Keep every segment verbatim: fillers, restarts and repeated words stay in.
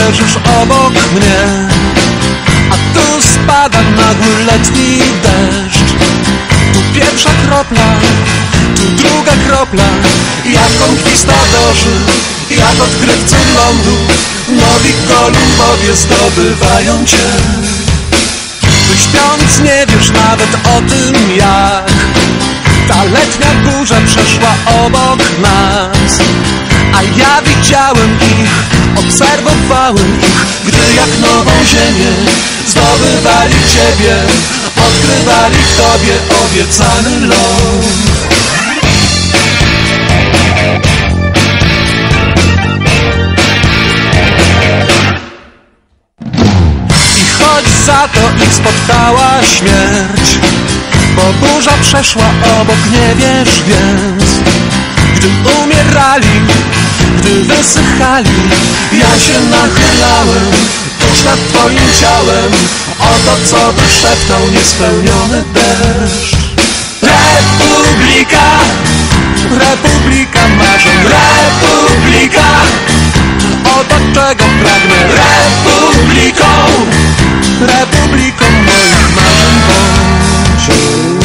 leżysz obok mnie, a tu spada nagły letni deszcz. Tu pierwsza kropla, tu druga kropla. Jak konkwistadorzy, jak odkrywcy lądu, nowi Kolumbowie zdobywają cię. Ty śpiąc nie wiesz nawet o tym, jak ta letnia burza przeszła obok nas. A ja widziałem ich, obserwowałem ich, gdy jak nową ziemię zdobywali ciebie, odkrywali w tobie obiecany ląd. I choć za to ich spotkała śmierć, bo burza przeszła obok, nie wiesz więc. Gdy umierali, gdy wysychali, ja się nachylałem tuż nad twoim ciałem, o to, co wyszeptał niespełniony deszcz. Republika, republika marzeń, republika, oto czego pragnę. Republiką, republiką moich marzeń bądź.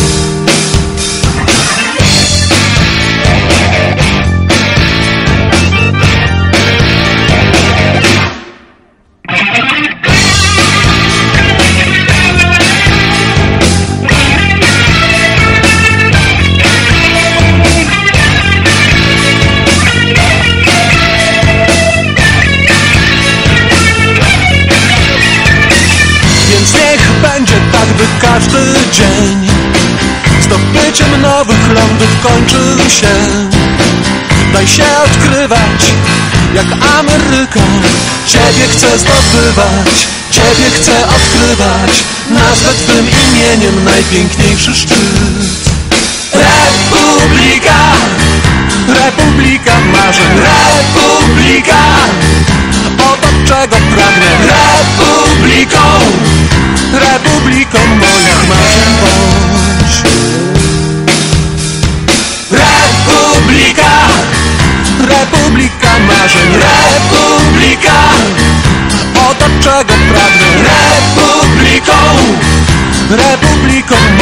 Każdy dzień zdobyciem nowych lądów kończy się. Daj się odkrywać jak Ameryka. Ciebie chcę zdobywać, ciebie chcę odkrywać. Nazwę twym imieniem najpiękniejszy szczyt. Republika, republika marzeń, republika, oto czego pragnę. Republiką, republiką moich marzeń bądź. Republika, republika marzeń, republika, oto czego pragnę. Republiką, republiką